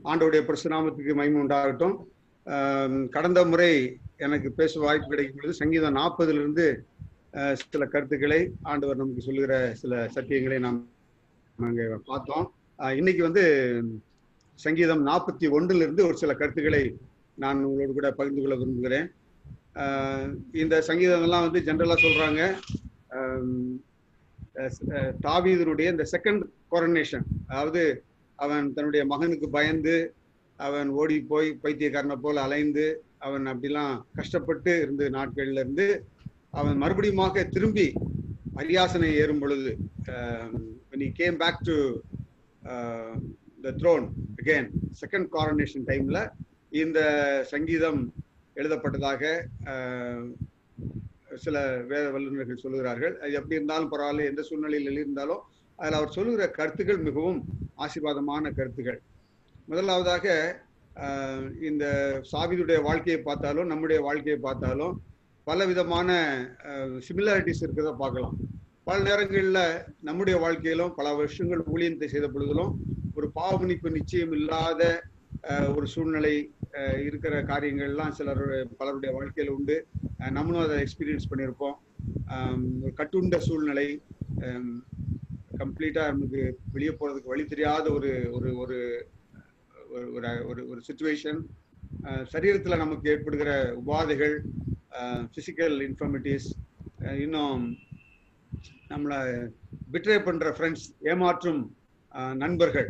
ஆண்டவருடைய பரிசுநாமத்துக்கு மகிமை உண்டாகட்டும். கடந்த முறை எனக்கு பேச வாய்ப்பு கிடைக்கும் பொழுது சங்கீதம் 40 சில கருத்துக்களை ஆண்டவர் நமக்கு சொல்லுகிற சில சத்தியங்களை நாம் அங்கே பார்த்தோம். இன்னைக்கு சங்கீதம் 41 ஒரு சில கருத்துக்களை நான் உங்களோடு கூட பகிர்ந்து கொள்ள விரும்புகிறேன். இந்த சங்கீதங்கள்லாம் ஜென்ரலா சொல்றாங்க, தாவீதுனுடைய இந்த செகண்ட் கோரனேஷன், அதாவது அவன் தன்னுடைய மகனுக்கு பயந்து அவன் ஓடி போய் பைத்தியக்காரனை போல அலைந்து அவன் அப்படிலாம் கஷ்டப்பட்டு இருந்த நாட்கள்ல இருந்து அவன் மறுபடியுமாக திரும்பி அரியாசனை ஏறும் பொழுது, when he came back to the throne again, second coronation timeல இந்த சங்கீதம் எழுதப்பட்டதாக சில வேத வல்லுநர்கள் சொல்லுகிறார்கள். அது எப்படி இருந்தாலும் பரவாயில்ல, எந்த சூழ்நிலையில் இருந்தாலும் அதில் அவர் சொல்லுகிற கருத்துக்கள் மிகவும் ஆசீர்வாதமான கருத்துக்கள். முதலாவதாக இந்த தாவீதுடைய வாழ்க்கையை பார்த்தாலும் நம்முடைய வாழ்க்கையை பார்த்தாலும் பல விதமான சிமிலாரிட்டிஸ் இருக்கிறத பார்க்கலாம். பல நேரங்களில் நம்முடைய வாழ்க்கையிலும் பல வருஷங்கள் ஊழியத்தை செய்த பொழுதிலும் ஒரு பாவமன்னிப்பு நிச்சயம் இல்லாத ஒரு சூழ்நிலை இருக்கிற காரியங்கள்லாம் பலருடைய வாழ்க்கையில் உண்டு. நம்மளும் அதை எக்ஸ்பீரியன்ஸ் பண்ணியிருப்போம். ஒரு கட்டுண்ட சூழ்நிலை, கம்ப்ளீட்டா நமக்கு வெளியே போறதுக்கு வழி தெரியாத ஒரு ஒரு ஒரு ஒரு சுச்சுவேஷன், சரீரத்துல நமக்கு ஏற்படுகிற உபாதைகள், பிசிக்கல் இன்ஃபர்மிட்டிஸ், இன்னும் நம்மளை பிட்ரே பண்ற ஃப்ரெண்ட்ஸ், ஏமாற்றும் நண்பர்கள்,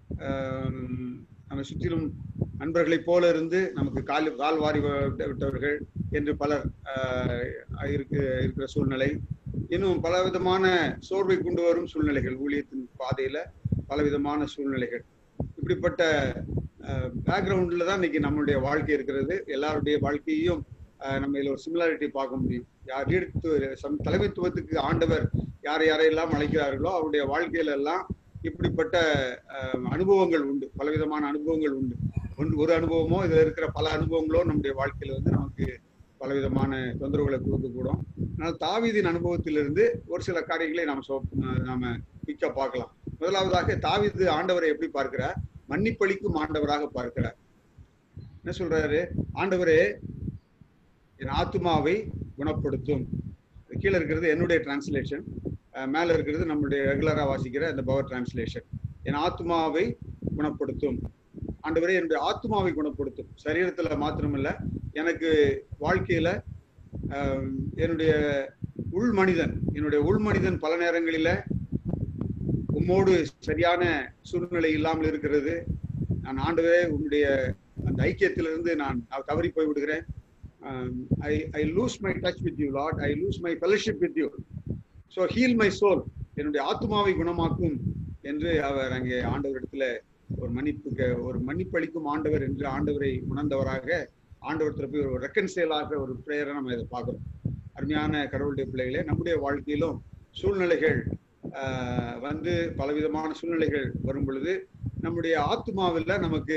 நம்ம சுற்றிலும் நண்பர்களை போல இருந்து நமக்கு கால் வாரி விட்டவர்கள் என்று பலர் இருக்கிற சூழ்நிலை, இன்னும் பல விதமான சோர்வை கொண்டு வரும் சூழ்நிலைகள், ஊழியத்தின் பாதையில பலவிதமான சூழ்நிலைகள். இப்படிப்பட்ட பேக்ரவுண்ட்ல தான் இன்னைக்கு நம்மளுடைய வாழ்க்கை இருக்கிறது. எல்லாருடைய வாழ்க்கையையும் நம்ம இதுல ஒரு சிமிலாரிட்டி பார்க்க முடியும். தலைமைத்துவத்துக்கு ஆண்டவர் யாரையெல்லாம் அழைக்கிறார்களோ அவருடைய வாழ்க்கையில எல்லாம் இப்படிப்பட்ட அனுபவங்கள் உண்டு, பலவிதமான அனுபவங்கள் உண்டு. ஒரு அனுபவமோ இதுல இருக்கிற பல அனுபவங்களோ நம்முடைய வாழ்க்கையில நமக்கு பலவிதமான தொந்தரவுகளை கொடுக்கக்கூடும். அதனால தாவீதின் அனுபவத்திலிருந்து ஒரு சில காரியங்களை நாம பிக்க பார்க்கலாம். முதலாவதாக தாவீது ஆண்டவரை எப்படி பார்க்கிறார்? மன்னிப்பளிக்கும் ஆண்டவராக பார்க்கிறார். என்ன சொல்றாரு? ஆண்டவரே என் ஆத்துமாவை குணப்படுத்தும். கீழே இருக்கிறது என்னுடைய டிரான்ஸ்லேஷன், மேல இருக்கிறது நம்மளுடைய ரெகுலரா வாசிக்கிற இந்த பவர் டிரான்ஸ்லேஷன். என் ஆத்துமாவை குணப்படுத்தும். ஆண்டவரே என்னுடைய ஆத்துமாவை குணப்படுத்தும். சரீரத்துல மாத்திரமில்ல, எனக்கு வாழ்க்கையில என்னுடைய உள்மனிதன் பல நேரங்களில உம்மோடு சரியான சூழ்நிலை இல்லாமல் இருக்கிறது. நான் ஆண்டவரே உன்னுடைய அந்த ஐக்கியத்திலிருந்து நான் தவறி போய் விடுகிறேன். I lose my touch with you, Lord. I lose my fellowship with you. So heal my soul. என்னுடைய ஆத்துமாவை குணமாக்கும் என்று அவர் அங்கே ஆண்டவரிடத்துல ஒரு மன்னிப்பளிக்கும் ஆண்டவர் என்று ஆண்டவரை உணர்ந்தவராக ஆண்டவரத்துல போய் ஒரு ரெக்கன்சைலாக ஒரு பிரேயரை நம்ம இதை பார்க்கிறோம். அருமையான கடவுளுடைய பிள்ளைகளே, நம்முடைய வாழ்க்கையிலும் சூழ்நிலைகள் பலவிதமான சூழ்நிலைகள் வரும் பொழுது நம்முடைய ஆத்மாவில் நமக்கு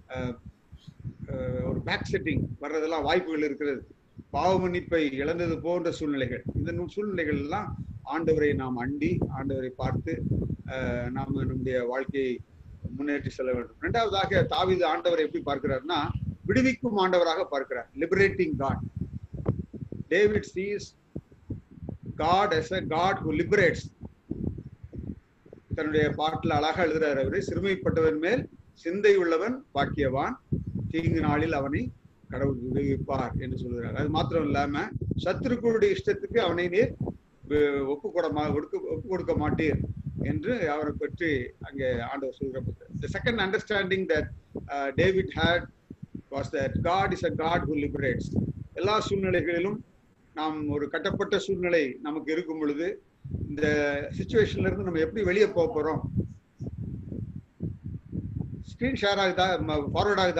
ஒரு பேக் செட்டிங் வர்றதெல்லாம் வாய்ப்புகள் இருக்கிறது. பாவ மன்னிப்பை இழந்தது போன்ற சூழ்நிலைகள், இந்த சூழ்நிலைகள் எல்லாம் ஆண்டவரை நாம் அண்டி ஆண்டவரை பார்த்து நாம் நம்முடைய வாழ்க்கையை முன்னேற்றி செல்ல வேண்டும். இரண்டாவதாக தாவீது ஆண்டவரை எப்படி பார்க்கிறார்னா விடுவிக்கும் ஆண்டவராக பார்க்கிறார். Liberating God. David sees God as a God who liberates. தன்னுடைய பாட்டில் அழகா எழுதுறாரு அவரு, சிறுமைப்பட்டவன் மேல் சிந்தை உள்ளவன் பாக்கியவான், தீங்கு நாளில் அவனை கடவுள் விடுவிப்பார் என்று சொல்கிறார். அது மாத்திரம் இல்லாம சத்துருக்களுடைய இஷ்டத்துக்கு அவனை நீர் ஒப்பு கொடுக்க மாட்டீர் என்று அவரை பற்றி அங்கே ஆண்டவர் சொல்கிற. The second understanding that David had was that God is a God who liberates. எல்லா சூழ்நிலைகளிலும் நாம் ஒரு கட்டப்பட்ட சூழ்நிலை நமக்கு இருக்கும் பொழுது இந்த சிச்சுவேஷன்ல இருந்து நம்ம எப்படி வெளியே போக போறோம்? ஸ்கிரீன் ஷேர் ஆகுதா? ஃபார்வர்ட் ஆகுதா?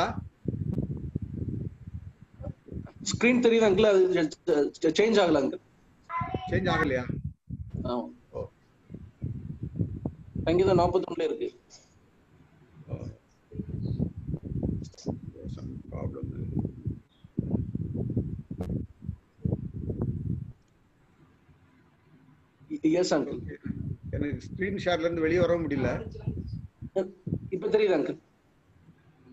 ஸ்கிரீன் தெரியுது அங்கிள், அது சேஞ்ச் ஆகல அங்கிள். சேஞ்ச் ஆகலையா? சங்கீதம் 41 இருக்கு. Yes uncle. எனக்கு ஸ்கிரீன் ஷேர்ல இருந்து வெளியே வர முடியல. இப்ப தெரியுது அங்கிள்.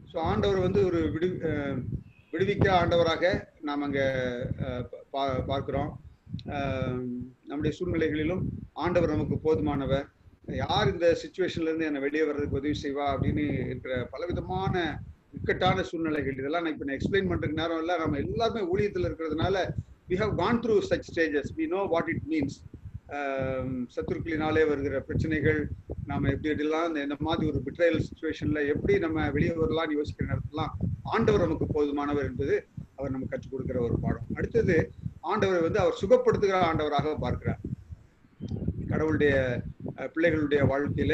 ஸோ ஆண்டவர் வந்து ஒரு விடுவிக்க ஆண்டவராக நாம் அங்கே பார்க்கிறோம். நம்முடைய சூழ்நிலைகளிலும் ஆண்டவர் நமக்கு போதுமானவர். யார் இந்த சிச்சுவேஷன்ல இருந்து என்னை வெளியே வர்றதுக்கு உதவி செய்வா அப்படின்னு இருக்கிற பலவிதமான இக்கட்டான சூழ்நிலைகள், இதெல்லாம் நான் இப்போ நான் எக்ஸ்பிளைன் பண்றதுக்கு நேரம் இல்லை. நம்ம எல்லாருமே ஊழியத்தில் இருக்கிறதுனால we have gone through such stages, we know what it means. சத்துருக்களினாலே வருகிற பிரச்சனைகள், நாம எப்படி எப்படிலாம் இந்த மாதிரி ஒரு பிட்ரையல் சிச்சுவேஷன்ல எப்படி நம்ம வெளியே வரலாம்னு யோசிக்கிற நேரத்துலாம் ஆண்டவர் நமக்கு போதுமானவர் என்பது அவர் நமக்கு கற்றுக் கொடுக்கிற ஒரு பாடம். அடுத்தது ஆண்டவரை வந்து அவர் சுகப்படுத்துகிற ஆண்டவராக பார்க்கிறார். கடவுளுடைய பிள்ளைகளுடைய வாழ்க்கையில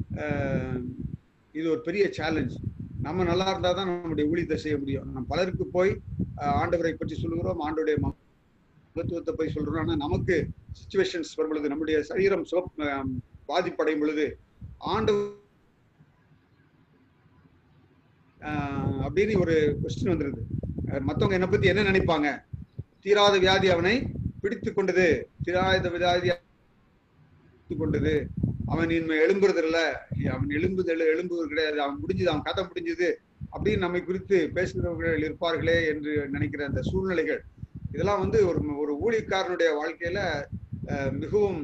இது ஒரு பெரிய சேலஞ்ச். நம்ம நல்லா இருந்தா தான் நம்முடைய ஊழியத்தை செய்ய முடியும். நம்ம பலருக்கு போய் ஆண்டவரை பற்றி சொல்லுகிறோம், ஆண்டவருடைய மகத்துவத்தை போய் சொல்றோம். ஆனா நமக்கு சிச்சுவேஷன்ஸ் வரும் பொழுது, நம்முடைய சரீரம் பாதிப்படையும் பொழுது ஆண்டவர் அப்படின்னு ஒரு கொஸ்டின் வந்துருது. மற்றவங்க என்னை பத்தி என்ன நினைப்பாங்க? தீராத வியாதி அவனை பிடித்து கொண்டது, தீராத வியாதி கொண்டது, அவன் இனிமே எழும்புறது இல்லை, அவன் எழும்புவது கிடையாது, அவன் முடிஞ்சது, அவன் கதை முடிஞ்சது அப்படின்னு நம்மை குறித்து பேசுகிறவர்கள் இருப்பார்களே என்று நினைக்கிற அந்த சூழ்நிலைகள், இதெல்லாம் வந்து ஒரு ஊழியக்காரனுடைய வாழ்க்கையில மிகவும்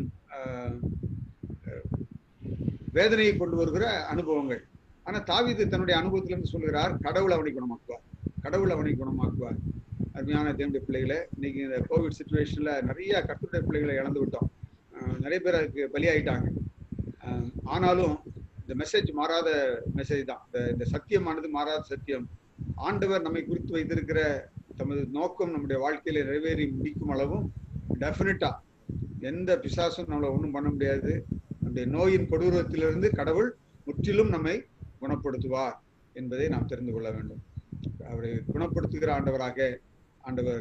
வேதனையை கொண்டு வருகிற அனுபவங்கள். ஆனா தாவீது தன்னுடைய அனுபவத்திலிருந்து சொல்கிறார், கடவுள் அவனை குணமாக்குவார், கடவுள் அவனை குணமாக்குவார். அருமையான தேவனுடைய பிள்ளைகளை, இன்னைக்கு இந்த கோவிட் சிச்சுவேஷன்ல நிறைய கர்த்தருடைய பிள்ளைகளை இழந்து விட்டோம். நிறைய பேர் அதுக்கு பலியாயிட்டாங்க. ஆனாலும் இந்த மெசேஜ் மாறாத மெசேஜ் தான். இந்த சத்தியமானது மாறாத சத்தியம். ஆண்டவர் நம்மை குறித்து வைத்திருக்கிற தமது நோக்கம் நம்முடைய வாழ்க்கையில நிறைவேறி முடிக்கும் அளவும் டெஃபினட்டா எந்த பிசாசும் நம்மளை ஒன்றும் பண்ண முடியாது. நம்முடைய நோயின் கொடூரத்திலிருந்து கடவுள் முற்றிலும் நம்மை குணப்படுத்துவார் என்பதை நாம் தெரிந்து கொள்ள வேண்டும். அவரை குணப்படுத்துகிற ஆண்டவராக ஆண்டவர்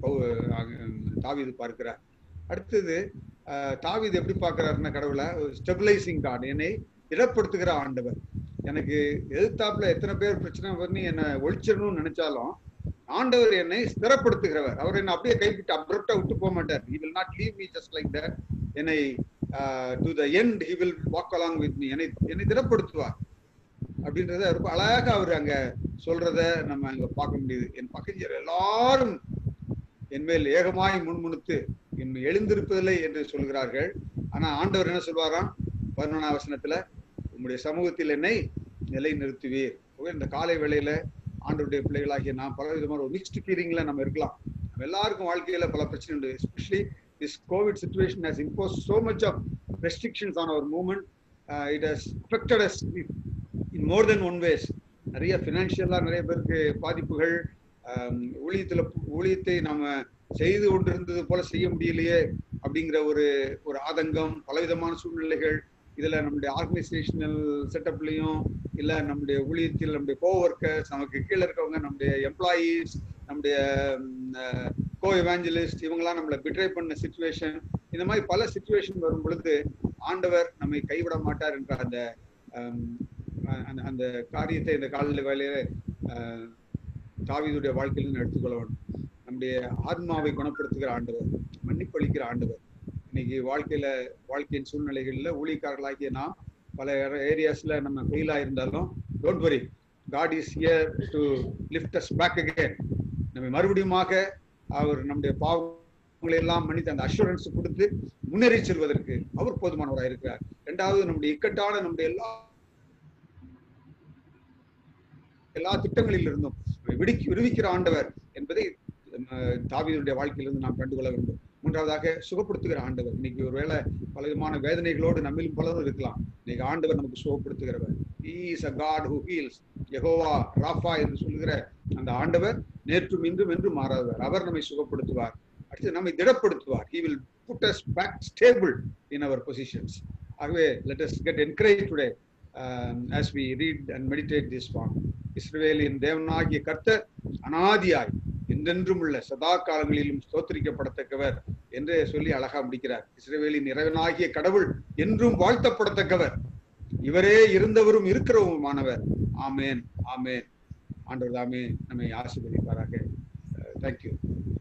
தாவீது பார்க்கிறார். அடுத்தது தாவீது எப்படி பார்க்கிறாருன்னா, கடவுளை ஸ்டெபிலைசிங் காட், என்னை இடப்படுத்துகிற ஆண்டவர். எனக்கு எதிர்த்தாப்புல எத்தனை பேர் பிரச்சனை பண்ணி என்னை ஒழிச்சிடணும்னு நினைச்சாலும் ஆண்டவர் என்னை ஸ்திரப்படுத்துகிறவர். அவர் என்னை அப்படியே கைவிட்டு அப்ரப்டா விட்டு போக மாட்டார். he will not leave me just like that. என்னை to the end he will walk along with me. என்னை திடப்படுத்துவார் அப்படின்றத ரொம்ப அழகா அவர் அங்க சொல்றத நம்ம அங்க பார்க்க முடியுது. என் பக்கத்தில் எல்லாரும் என்மேல் ஏகமாய் முன்முணுத்து என் எழுந்திருப்பதில்லை என்று சொல்கிறார்கள். ஆனா ஆண்டவர் என்ன சொல்வாராம் 11ஆம் வசனத்துல, உங்களுடைய சமூகத்தில் என்னை நிலை நிறுத்துவீர். இந்த காலை வேளையில ஆண்டவருடைய பிள்ளைகளாகிய நாம் பல விதமான ஒரு மிக்ஸ்டு ஃபீலிங்ல நம்ம இருக்கலாம். நம்ம எல்லாருக்கும் வாழ்க்கையில பல பிரச்சனை உண்டு. Especially this covid situation has imposed so much of restrictions on our movement. It has affected us in more than one ways. நிறைய ஃபினான்ஷியலா நிறைய பேருக்கு பாதிப்புகள், ஊழியத்தை நாம செய்து கொண்டிருந்தது போல செய்ய முடியலையே அப்படிங்கிற ஒரு ஆதங்கம், பலவிதமான சூழ்நிலைகள். இதுல நம்முடைய ஆர்கனைசேஷனல் செட்டப்லையும் இல்ல நம்முடைய ஊழியத்தில் நம்முடைய கோவொர்க்கர்ஸ், நமக்கு கீழே இருக்கவங்க, நம்முடைய எம்ப்ளாயீஸ், நம்முடைய கோ எவாஞ்சலிஸ்ட், இவங்கெல்லாம் நம்மளை பிட்ரை பண்ண சிச்சுவேஷன். இந்த மாதிரி பல சிச்சுவேஷன் வரும் பொழுது ஆண்டவர் நம்மை கைவிட மாட்டார் என்ற அந்த காரியத்தை இந்த காலையில வேலையில தாவீதுடைய வாழ்க்கையில எடுத்துக்கொள்ள வேண்டும். நம்முடைய ஆத்மாவை குணப்படுத்துகிற ஆண்டவர், மன்னிப்பளிக்கிற ஆண்டவர். இன்னைக்கு வாழ்க்கையின் சூழ்நிலைகள்ல ஊழியக்காரர்களாகிய நாம் பல ஏரியாஸ்ல நம்ம ஃபெயிலா இருந்தாலும் don't worry, God is here to lift us back again. நம்ம மறுபடியுமாக அவர் நம்முடைய பாவங்களை எல்லாம் மன்னித்து அந்த அஷூரன்ஸ் கொடுத்து முன்னேறி செல்வதற்கு அவர் போதுமானவராக இருக்கிறார். இரண்டாவது, நம்முடைய இக்கட்டான நம்முடைய எல்லா திட்டங்களில் இருந்தும் விடுவிக்கிற ஆண்டவர் என்பதை தாவீதுடைய வாழ்க்கையிலிருந்து நாம் கண்டுகொள்ள வேண்டும். மூன்றாவதாக, சுகப்படுத்துகிற ஆண்டவர். இன்னைக்கு ஒருவேளை பல விதமான வேதனைகளோடு நம்மிலும் பலரும் இருக்கலாம். இன்னைக்கு ஆண்டவர் நமக்கு சுகப்படுத்துகிறவர். He is a God who heals. Jehovah Rafah என்று சொல்லுகிற அந்த ஆண்டவர் நேற்றும் இன்றும் என்றும் மாறாதவர். அவர் நம்மை சுகப்படுத்துவார். அடுத்து நம்மை திடப்படுத்துவார். He will put us back stable in our positions. ஆகவே let us get encouraged today as we read and meditate this psalm. இஸ்ரவேலின் தேவனாகிய கர்த்தர் அனாதியாய் என்றென்றும் உள்ள சதா காலங்களிலும் ஸ்தோத்திரிக்கப்படத்தக்கவர் என்று சொல்லி அழகா முடிக்கிறார். இஸ்ரவேலின் இறைவனாகிய கடவுள் என்றும் வாழ்த்தப்படத்தக்கவர், இவரே இருந்தவரும் இருக்கிறவருமானவர். ஆமேன், ஆமேன். ஆண்டவர் தாமே நம்மை ஆசீர்வதிப்பாராக. தேங்க்யூ.